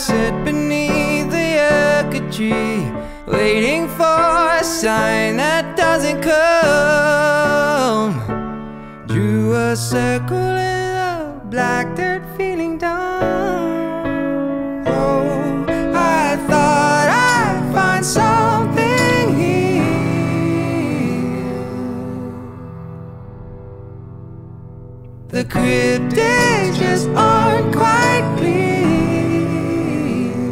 sit beneath the yucca tree, waiting for a sign that doesn't come. Drew a circle in the black dirt, feeling dumb. Oh, I thought I'd find something here. The cryptics just aren't quite clear.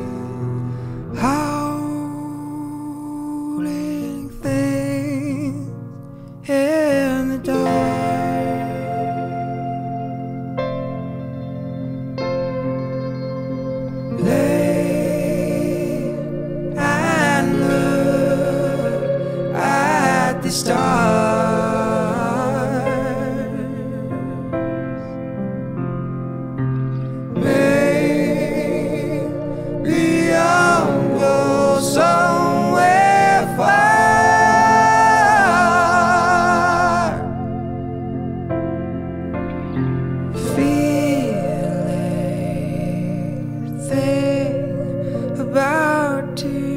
Howling things in the dark. Lay and look at the stars. Maybe I'll go somewhere far. Feel everything about to